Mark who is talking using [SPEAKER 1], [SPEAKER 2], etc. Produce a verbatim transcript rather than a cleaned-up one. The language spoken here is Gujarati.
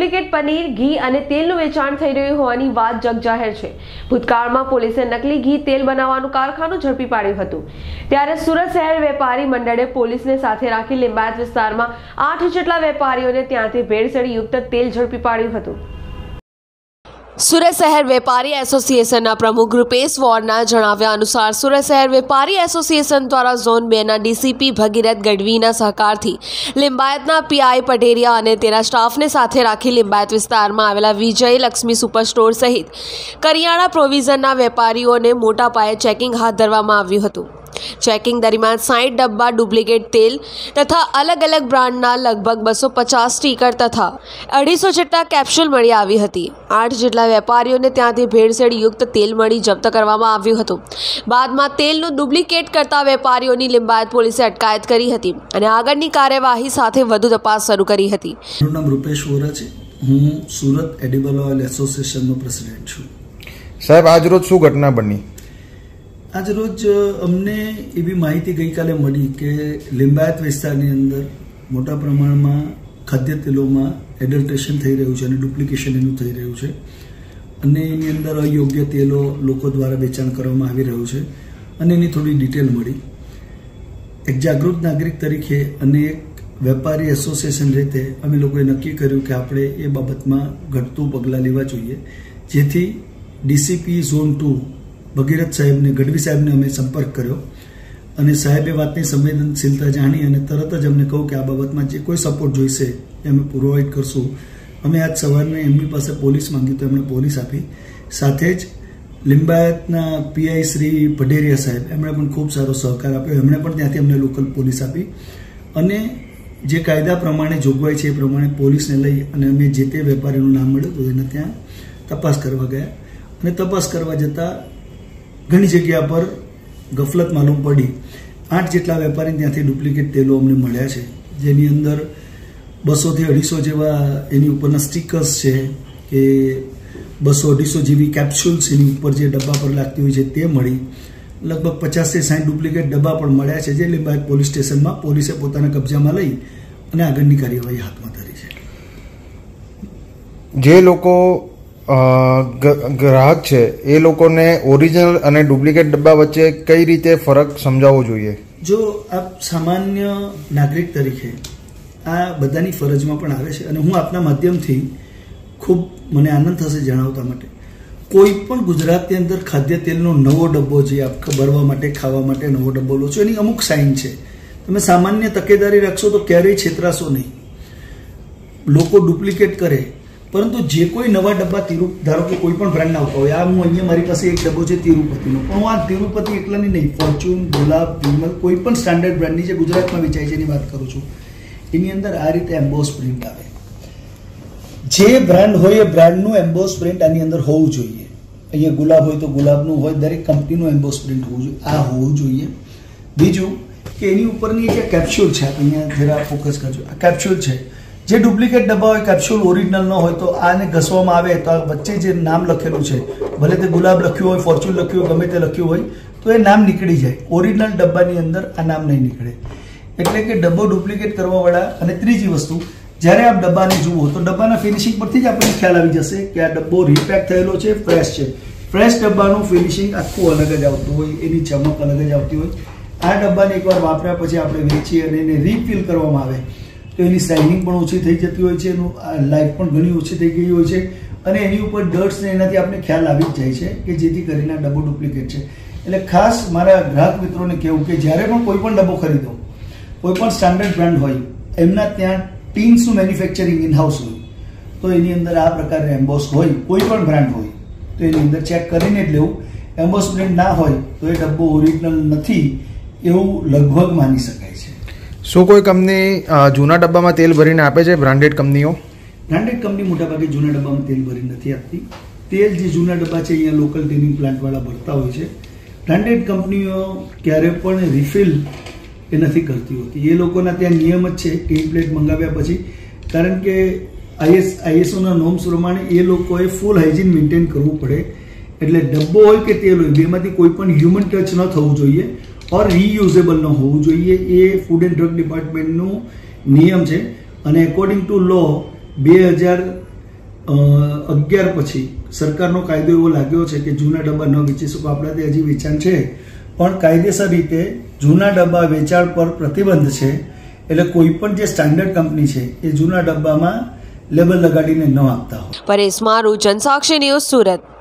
[SPEAKER 1] ડુપ્લિકેટ પનીર, ઘી અને તેલનું વેચાણ થઈ રહ્યું હોવાની વાત જગજાહેર છે। ભૂતકાળમાં પોલીસે નકલી ઘી તેલ બનાવવાનું કારખાનું ઝડપી પાડ્યું હતું, ત્યારે સુરત શહેર વેપારી મંડળે પોલીસને સાથે રાખી લિંબાયત વિસ્તારમાં આઠ જેટલા વેપારીઓને ત્યાંથી ભેળસેળયુક્ત તેલ ઝડપી પાડ્યું હતું। સુરત શહેર વેપારી એસોસિએશનના પ્રમુખ રૂપેશ વોરના જણાવ્યા અનુસાર સુરત શહેર વેપારી એસોસિએશન દ્વારા ઝોન બે ના ડીસીપી ભગીરથ ગઢવીના સહકારથી લિંબાયતના પીઆઈ પટેરિયા અને તેના સ્ટાફને સાથે રાખી લિંબાયત વિસ્તારમાં આવેલા વિજય લક્ષ્મી સુપર સ્ટોર સહિત કરિયાણા પ્રોવિઝનના વેપારીઓને મોટા પાયે ચેકિંગ હાથ ધરવામાં આવ્યું હતું। ચેકિંગ દરમિયાન સાઠ ડબ્બા ડુપ્લિકેટ તેલ તથા અલગ અલગ બ્રાન્ડના લગભગ બસો પચાસ સ્ટીકર તથા અઢીસો જેટલા કેપ્સ્યુલ મળી આવી હતી। આઠ જેટલા વેપારીઓને ત્યાંથી ભેળસેળયુક્ત તેલ મળી જપ્ત કરવામાં આવ્યું હતું। બાદમાં તેલનું ડુપ્લિકેટ કરતા વેપારીઓની લિંબાયત પોલીસે અટકાયત કરી હતી અને આગળની કાર્યવાહી સાથે વધુ તપાસ શરૂ કરી હતી।
[SPEAKER 2] મારું નામ રૂપેશ વોરા છે, હું સુરત એડિબલ ઓઇલ એસોસિએશનનો પ્રેસિડેન્ટ છું।
[SPEAKER 3] સાહેબ, આજ રોજ શું ઘટના બની?
[SPEAKER 2] આજ રોજ અમને એવી માહિતી ગઈકાલે મળી કે લિંબાયત વિસ્તારની અંદર મોટા પ્રમાણમાં ખાદ્ય તેલોમાં એડલ્ટ્રેશન થઈ રહ્યું છે અને ડુપ્લિકેશન એનું થઈ રહ્યું છે અને એની અંદર અયોગ્ય તેલો લોકો દ્વારા વેચાણ કરવામાં આવી રહ્યું છે અને એની થોડી ડિટેલ મળી। એક જાગૃત નાગરિક તરીકે અને એક વેપારી એસોસિએશન રીતે અમે લોકોએ નક્કી કર્યું કે આપણે એ બાબતમાં ઘટતું પગલાં લેવા જોઈએ, જેથી ડીસીપી ઝોન ટુ ભગીરથ સાહેબને ગઢવી સાહેબને અમે સંપર્ક કર્યો અને સાહેબે વાતની સંવેદનશીલતા જાણી અને તરત જ અમને કહ્યું કે આ બાબતમાં જે કોઈ સપોર્ટ જોઈશે એ અમે પ્રોવાઈડ કરશું। અમે આજ સવારને એમની પાસે પોલીસ માંગી તો એમણે પોલીસ આપી, સાથે જ લિંબાયતના પીઆઈ શ્રી પટેરિયા સાહેબ એમણે પણ ખૂબ સારો સહકાર આપ્યો, એમણે પણ ત્યાંથી અમને લોકલ પોલીસ આપી અને જે કાયદા પ્રમાણે જોગવાઈ છે એ પ્રમાણે પોલીસને લઈ અને અમે જે તે વેપારીનું નામ મળ્યું તો એને ત્યાં તપાસ કરવા ગયા અને તપાસ કરવા જતાં ઘણી જગ્યા પર ગફલત માલુમ પડી। આઠ જેટલા વેપારીને ત્યાંથી ડુપ્લિકેટ તેલો અમને મળ્યા છે, જેની અંદર બસોથી અઢીસો જેવા એની ઉપરના સ્ટીકર્સ છે કે બસો અઢીસો જેવી કેપ્સ્યુલ્સ એની ઉપર જે ડબ્બા પર લાગતી હોય છે તે મળી, લગભગ પચાસથી સાઠ ડુપ્લિકેટ ડબ્બા પણ મળ્યા છે, જે લિંબાયત પોલીસ સ્ટેશનમાં પોલીસે પોતાના કબજામાં લઈ અને આગળની કાર્યવાહી હાથમાં ધરી છે।
[SPEAKER 3] જે લોકો ગ્રાહક છે એ લોકોને ઓરિજિનલ અને ડુપ્લિકેટ ડબ્બા વચ્ચે કઈ રીતે ફરક સમજાવવો જોઈએ?
[SPEAKER 2] જો આપ સામાન્ય નાગરિક તરીકે આ બધાની ફરજમાં પણ આવે છે અને હું આપના માધ્યમથી ખૂબ મને આનંદ થશે જણાવતા માટે, કોઈ પણ ગુજરાતની અંદર ખાદ્ય તેલનો નવો ડબ્બો જે આપ ભરવા માટે ખાવા માટે નવો ડબ્બો લો છો એની અમુક સાઇન છે, તમે સામાન્ય તકેદારી રાખશો તો ક્યારેય છેતરાશો નહીં। લોકો ડુપ્લિકેટ કરે, પરંતુ જે કોઈ નવા ડબ્બા તિરુ ધારો કે કોઈ પણ બ્રાન્ડના આવતા હોય, આ હું અહીંયા મારી પાસે એક ડબ્બો છે તિરુપતિનો, પણ હું આ તિરુપતિ એટલાની નહીં, ફોર્ચ્યુન, ગુલાબ, વિમલ, કોઈ પણ સ્ટાન્ડર્ડ બ્રાન્ડની જે ગુજરાતમાં વેચાય છે એની વાત કરું છું, એની અંદર આ રીતે એમ્બોસ પ્રિન્ટ આવે। જે બ્રાન્ડ હોય એ બ્રાન્ડનું એમ્બોસ પ્રિન્ટ આની અંદર હોવું જોઈએ। અહીંયા ગુલાબ હોય તો ગુલાબનું હોય, દરેક કંપનીનું એમ્બોસ પ્રિન્ટ હોવું જોઈએ, આ હોવું જોઈએ। બીજું કે એની ઉપરની જે કેપ્સ્યુલ છે, અહીંયા જરા ફોકસ કરજો, આ કેપ્સ્યુલ છે, જે ડુપ્લિકેટ ડબ્બા હોય, કેપ્સ્યુલ ઓરિજિનલ ન હોય તો આને ઘસવામાં આવે તો આ વચ્ચે જે નામ લખેલું છે, ભલે તે ગુલાબ લખ્યું હોય, ફોર્ચ્યુન લખ્યું હોય, ગમે તે લખ્યું હોય તો એ નામ નીકળી જાય, ઓરિજિનલ ડબ્બાની અંદર આ નામ નહીં નીકળે, એટલે કે ડબ્બો ડુપ્લિકેટ કરવાવાળા। અને ત્રીજી વસ્તુ, જ્યારે આપ ડબ્બાને જુઓ તો ડબ્બાના ફિનિશિંગ પરથી જ આપણને ખ્યાલ આવી જશે કે આ ડબ્બો રીપેક થયેલો છે, ફ્રેશ છે। ફ્રેશ ડબ્બાનું ફિનિશિંગ આખું અલગ જ આવતું હોય, એની ચમક અલગ જ આવતી હોય। આ ડબ્બાને એકવાર વાપર્યા પછી આપણે વેચીએ અને એને રીફિલ કરવામાં આવે તો એની શાઇનિંગ પણ ઓછી થઈ જતી હોય છે, એનું લાઈફ પણ ઘણી ઓછી થઈ ગઈ હોય છે અને એની ઉપર ડર્ટ્સ ને એનાથી આપણે ખ્યાલ આવી જ જાય છે કે જેથી કરીને આ ડબ્બો ડુપ્લિકેટ છે। એટલે ખાસ મારા ગ્રાહક મિત્રોને કહેવું કે જ્યારે પણ કોઈ પણ ડબ્બો ખરીદો, કોઈ પણ સ્ટાન્ડર્ડ બ્રાન્ડ હોય, એમના ત્યાં ટીન્સનું મેન્યુફેક્ચરિંગ ઇનહાઉસ હોય તો એની અંદર આ પ્રકારે એમ્બોસ હોય, કોઈ પણ બ્રાન્ડ હોય તો એની અંદર ચેક કરીને જ લેવું। એમ્બોસ પ્રિન્ટ ના હોય તો એ ડબ્બો ઓરિજિનલ નથી એવું લગભગ માની શકાય છે।
[SPEAKER 3] શું કોઈ કંપની જૂના ડબ્બામાં તેલ ભરીને આપે છે? બ્રાન્ડેડ કંપનીઓ
[SPEAKER 2] બ્રાન્ડેડ કંપની મોટાભાગે જૂના ડબ્બામાં તેલ ભરી નથી આપતી। તેલ જે જૂના ડબ્બા છે અહીંયા લોકલ ટીનિંગ પ્લાન્ટવાળા ભરતા હોય છે। બ્રાન્ડેડ કંપનીઓ ક્યારે પણ રિફિલ એ નથી કરતી હોતી, એ લોકોના ત્યાં નિયમ જ છે ટીન પ્લેટ મંગાવ્યા પછી, કારણ કે આઈએસ આઈએસઓના નોર્મ્સ પ્રમાણે એ લોકોએ ફૂલ હાઇજીન મેન્ટેન કરવું પડે। એટલે ડબ્બો હોય કે તેલ હોય, બેમાંથી કોઈ પણ હ્યુમન ટચ ન થવું જોઈએ ઓર રીયુઝેબલ ન હોવું જોઈએ, એ ફૂડ એન્ડ ડ્રગ ડિપાર્ટમેન્ટનું નિયમ છે અને એકોર્ડિંગ ટુ લો બે હજાર અગિયાર પછી સરકારનો કાયદો એવો લાગ્યો છે કે જૂના ડબ્બા ન વેચી શકો. આપણાથી હજી વેચાણ છે પણ કાયદેસર રીતે જૂના ડબ્બા વેચાણ પર પ્રતિબંધ છે. એટલે કોઈ પણ જે સ્ટાન્ડર્ડ કંપની છે એ જૂના ડબ્બામાં લેબલ લગાડીને ન આપતા હોય.
[SPEAKER 1] પરેશ મારું, જનસાક્ષી ન્યૂઝ, સુરત.